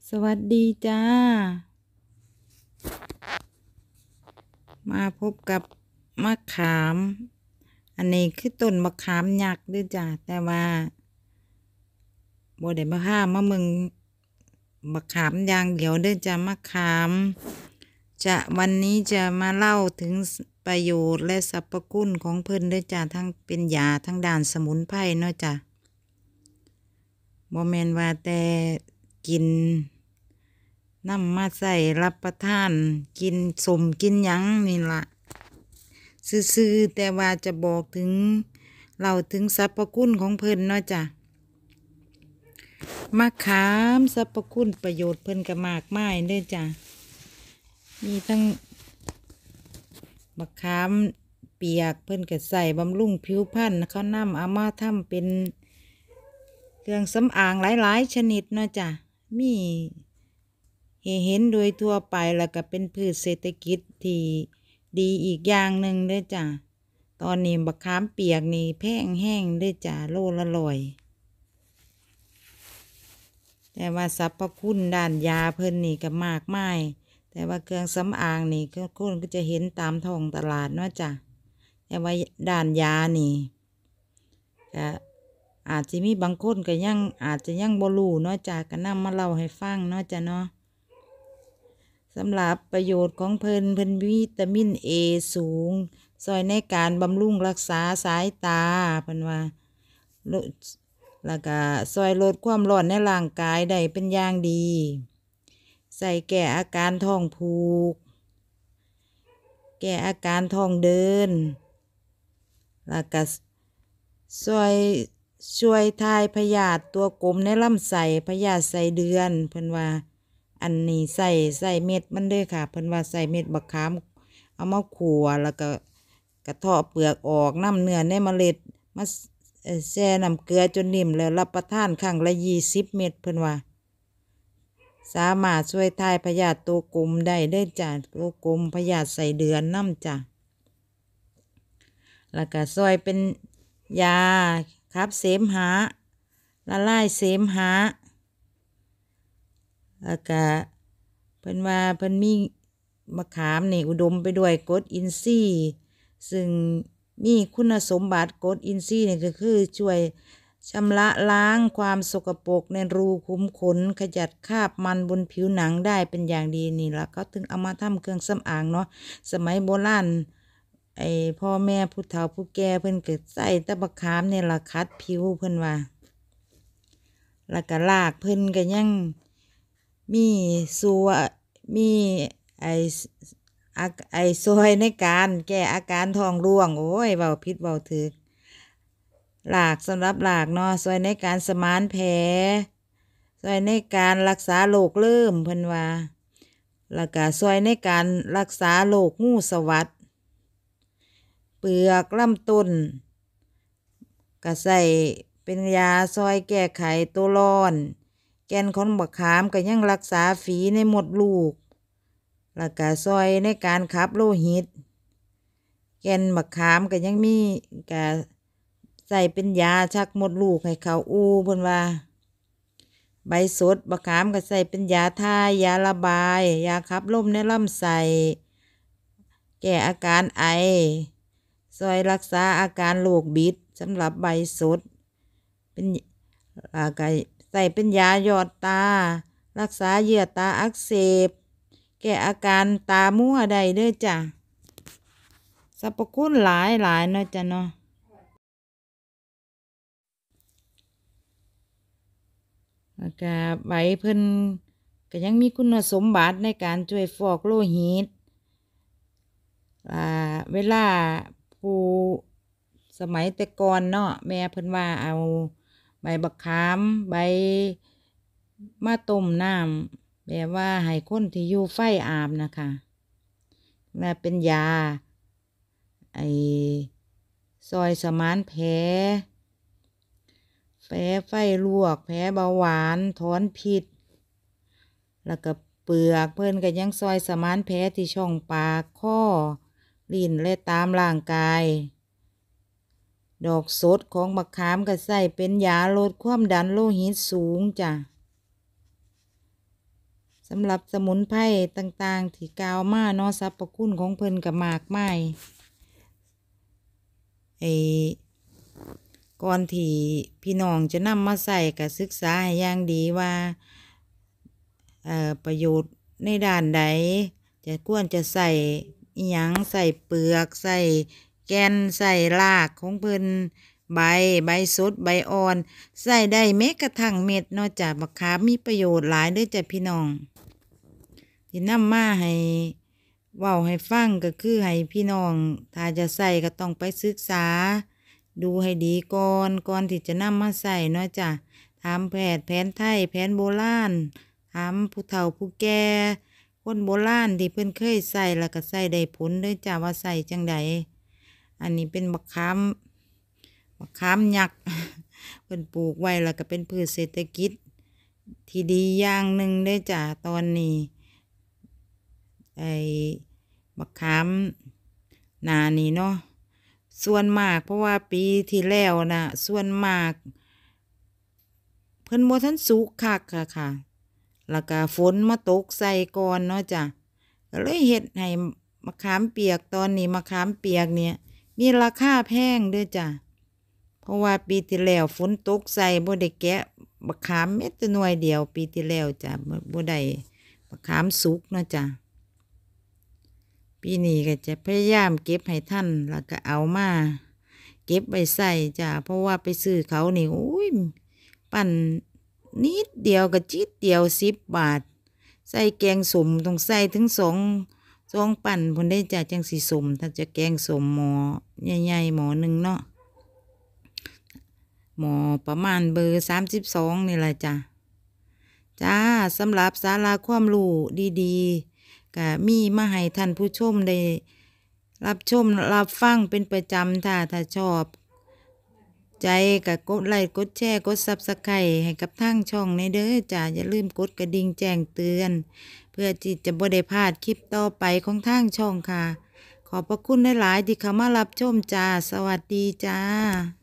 สวัสดีจ้ามาพบกับมะขาม อันนี้คือต้นมะขามยักษ์ด้วยจ้าแต่ว่าบ่ได้มาห้ามะมึงมะขามอย่างเดียวด้วยจ้ามะขามวันนี้จะมาเล่าถึงประโยชน์และสรรพคุณของเพิ่นด้วยจ้าทั้งเป็นยาทั้งด้านสมุนไพรเนาะจ้าบ่แม่นว่าแต่กินนำมาใส่รับประทานกินสมกินหยังนี่ล่ะซื่อๆแต่ว่าจะบอกถึงเล่าถึงสรรพคุณของเพิ่นเนาะจ้ะมะขามสรรพคุณประโยชน์เพิ่นก็มากมายเด้อจ้ะมีทั้งมะขามเปียกเพิ่นก็ใส่บำรุงผิวพรรณเขานำเอามาทำเป็นเครื่องสำอางหลายๆชนิดเนาะจ้ะมีเห็นโดยทั่วไปแล้วก็เป็นพืชเศรษฐกิจที่ดีอีกอย่างหนึ่งเด้อจ้ะตอนนี้มะขามเปียกนี่แพงแห้งเด้อจ้ะโลละ100แต่ว่าสรรพคุณด้านยาเพิ่นนี่ก็มากมายแต่ว่าเครื่องสำอางนี่ก็คนก็จะเห็นตามท้องตลาดเนาะจ้ะแต่ว่าด้านยานี่ก็อาจจะมีบางคนก็ยังอาจจะยังบ่รู้เนาะจ้ะก็นำมาเล่าให้ฟังเนาะจ้ะเนาะสำหรับประโยชน์ของเพิ่นวิตามินเอสูงช่วยในการบำรุงรักษาสายตาเพิ่นว่าแล้วก็ช่วยลดความร้อนในร่างกายได้เป็นอย่างดีใส่แก้อาการท้องผูกแก้อาการท้องเดินแล้วก็ช่วยทายพยาธิตัวกลมในลำไส้พยาธิไส้เดือนเพิ่นว่าอันนี้ใส่เม็ดมันเด้อค่ะเพิ่นว่าใส่เม็ดบักขามเอามาคั่วแล้วก็กระเทาะเปลือกออกน้ำเนื้อในเมล็ดมาแช่น้ำเกลือจนนิ่มแล้วรับประทานครั้งละ20 เม็ดเพิ่นว่าสามารถช่วยทายพยาธิตัวกลมได้เด้อจ้ะตัวกลมพยาธิไส้เดือนน้ำจ้ะแล้วก็ช่วยเป็นยาขับเสมหะละลายเสมหะแล้วก็เพิ่นว่าเพิ่นมีมะขามนี่อุดมไปด้วยกรดอินทรีย์ซึ่งมีคุณสมบัติกรดอินทรีย์นี่ก็คือช่วยชำระล้างความสกปรกในรูขุมขนขจัดคราบมันบนผิวหนังได้เป็นอย่างดีนี่ล่ะเขาถึงเอามาทำเครื่องสำอางเนาะสมัยโบราณพ่อแม่ผู้เฒ่าผู้แก่เพิ่นก็ใส่ตะมะขามนี่ล่ะขัดผิวเพิ่นว่าแล้วก็รากเพิ่นก็ยังมีมีไอซอยในการแก้อาการท้องร่วงโอ้ยเว้าผิดเว้าถูกรากสำหรับรากเนาะซอยในการสมานแผลซอยในการรักษาโรคเริ่มเพิ่นว่าแล้วก็ซอยในการรักษาโรคงูสวัสดเปลือกลำต้นก็ใส่เป็นยาซอยแก้ไขตัวร้อนแก่นของมะขามก็ยังรักษาฝีในมดลูกแล้วก็ซอยในการขับโลหิตแก่นมะขามก็ยังมีก็ใส่เป็นยาชักมดลูกให้เขาเพิ่นว่าใบสดมะขามก็ใส่เป็นยาทายยาระบายยาขับลมในลำไส้แก้อาการไอซอยรักษาอาการโรคบิดสำหรับใบสดเป็นก็ใส่เป็นยาหยอดตารักษาเยื่อตาอักเสบแก้อาการตามั่วได้เด้อจ้ะสรรพคุณหลายเนาะจ้ะเนาะแล้วก็ใบเพิ่นก็ยังมีคุณสมบัติในการช่วยฟอกโลหิตเวลาผู้สมัยแต่ก่อนเนาะแม่เพิ่นว่าเอาใบบักขามใบมาต้มน้ำแบบว่าให้คนที่อยู่ไฟอาบนะคะน่าเป็นยาซอยสมานแผลไฟลวกแผลเบาหวานถอนพิษแล้วก็เปลือกเพิ่นก็ยังซอยสมานแผลที่ช่องปากคอลิ้นและตามร่างกายดอกสดของมะขามก็ใส่เป็นยาลดความดันโลหิตสูงจ้ะสำหรับสมุนไพรต่างๆที่กล่าวมาเนาะสรรพคุณของเพิ่นก็มากมายก่อนที่พี่น้องจะนำมาใส่ก็ศึกษาให้อย่างดีว่าประโยชน์ในด้านใดจะควรจะใส่อิหยังใส่เปลือกใส่แกนใส่รากของเพิ่นใบสดใบอ่อนใส่ได้แม้กระทั่งเม็ดเนาะจ้ะบักขามมีประโยชน์หลายเด้อจ้ะพี่น้องที่นำมาให้เว้าให้ฟังก็คือให้พี่น้องถ้าจะใส่ก็ต้องไปศึกษาดูให้ดีก่อนที่จะนำมาใส่เนาะจ้ะถามแพทย์แผนไทยแผนโบราณถามผู้เฒ่าผู้แก่คนโบราณที่เพิ่นเคยใส่แล้วก็ใส่ได้ผลเด้อจ้ะว่าใส่จังใดอันนี้เป็นบักขามยักษ์ เพิ่นปลูกไว้แล้วก็เป็นพืชเศรษฐกิจที่ดีอย่างหนึ่งได้จ้ะตอนนี้ไอ้บักขามนานี่เนาะส่วนมากเพราะว่าปีที่แล้วนะส่วนมากเพิ่นบ่ทันสุกคักค่ะแล้วก็ฝนมาตกใส่ก่อนเนาะจ้ะก็เลยเฮ็ดให้มะขามเปียกตอนนี้มะขามเปียกเนี่ยมีราคาแพงเด้อจ้ะเพราะว่าปีที่แล้วฝนตกใส่บ่ได้แกะมะขามเม็ดแต่หน่วยเดียวปีที่แล้วจ้ะบ่ได้มะขามสุกเนาะจ้ะปีนี้ก็จะพยายามเก็บให้ทันแล้วก็เอามาเก็บไว้ใส่จ้ะเพราะว่าไปซื้อเขานี่โอ้ยปั่นนิดเดียวกับจิตเดียว10 บาทใส่แกงส้มต้องใส่ถึงสองปั่นพุ่นได้จ้ะจังสีส้มถ้าจะแกงส้มหม้อใหญ่ๆหม้อหนึ่งเนาะหม้อประมาณเบอร์32นี่แหละจ้าสำหรับสาระความรู้ดีๆก็มีมาให้ท่านผู้ชมได้รับชมรับฟังเป็นประจำถ้าชอบใจก็กดไลค์กดแชร์กดSubscribeให้กับทางช่องในเด้อจ้าอย่าลืมกดกระดิ่งแจ้งเตือนเพื่อที่จะบ่ได้พลาดคลิปต่อไปของทางช่องค่ะขอบพระคุณหลายๆที่เข้ามารับชมจ้าสวัสดีจ้า